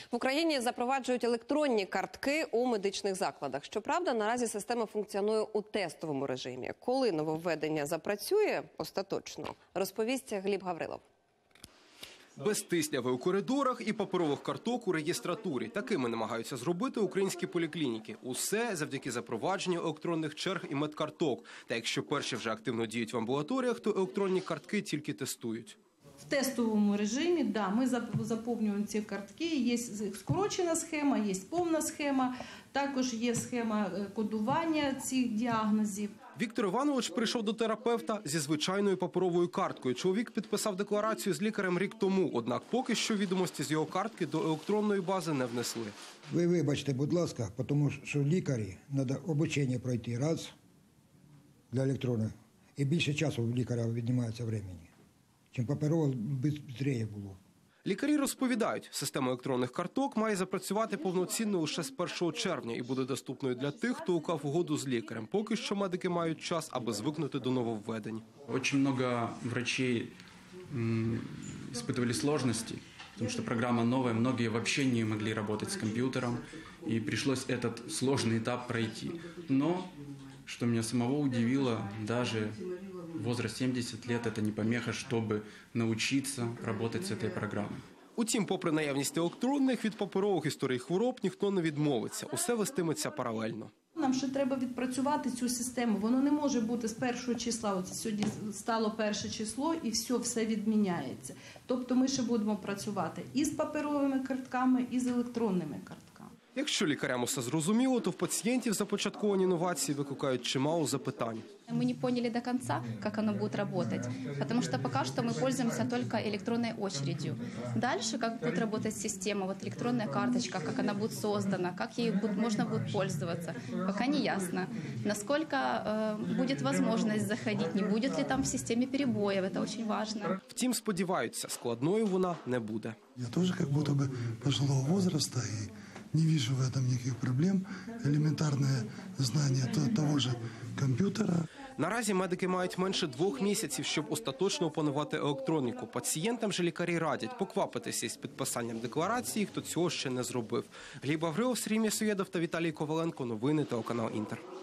В Україні запроваджують електронні картки у медичних закладах. Щоправда, наразі система функціонує у тестовому режимі. Коли нововведення запрацює остаточно, розповість Гліб Гаврилов. Без тисняви у коридорах і паперових карток у реєстратурі. Такими намагаються зробити українські поліклініки. Усе завдяки запровадженню електронних черг і медкарток. Та якщо перші вже активно діють в амбулаторіях, то електронні картки тільки тестують. В тестовому режимі, да, ми заповнюємо ці картки, є скорочена схема, є повна схема, також є схема кодування цих діагнозів. Віктор Іванович прийшов до терапевта зі звичайною паперовою карткою. Чоловік підписав декларацію з лікарем рік тому, однак поки що відомості з його картки до електронної бази не внесли. Ви вибачте, будь ласка, тому що лікарі треба обучення пройти раз для електронної, і більше часу у лікаря віднімається времени, чим паперово швидше було. Лікарі розповідають, система електронних карток має запрацювати повноцінно лише з 1 червня і буде доступною для тих, хто уклав угоду з лікарем. Поки що медики мають час, аби звикнути до нововведень. Дуже багато врачів испытывали сложности, потому что программа новая, многие вообще не могли работать с компьютером, и пришлось этот сложный этап пройти. Но, что меня самого удивило, даже возраст 70 лет – это не помеха, чтобы научиться работать с этой программой. Утім, попри наявність електронних, від паперових історій хвороб ніхто не відмовиться. Усе вестиметься паралельно. Нам ще треба відпрацювати цю систему. Воно не може бути з 1 числа, от сьогодні стало 1 число і все відміняється. Тобто ми ще будемо працювати і з паперовими картками, і з електронними картками. Якщо лікарям усе зрозуміло, то в пацієнтів започатковані інновації викликають чимало запитань. Мы не поняли до конца, как оно будет работать, потому что пока что мы пользуемся только электронной очередью. Дальше, как будет работать система, вот электронная карточка, как она будет создана, как ей можно будет пользоваться, пока не ясно. Насколько будет возможность заходить, не будет ли там в системе перебоев, это очень важно. Втім, сподіваються, складною вона не буде. Я тоже как будто бы пожилого возраста и не вижу в этом никаких проблем. Элементарное знание того же компьютера. Наразі медики мають менше 2 місяців, щоб остаточно опанувати електроніку. Пацієнтам же лікарі радять поквапитися із підписанням декларації, хто цього ще не зробив. Гліб Гаврилов, Сергій М'ясоєдов та Віталій Коваленко. Новини телеканал Інтер.